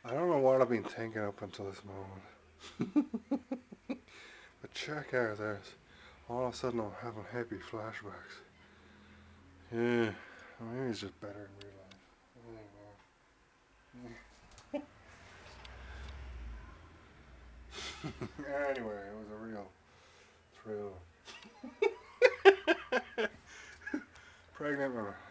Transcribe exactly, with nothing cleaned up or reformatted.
I don't know what I've been thinking up until this moment. But check out this. All of a sudden I'm having happy flashbacks. Yeah, maybe it's just better in real life. Anyway, it was a real thrill. Pregnant with a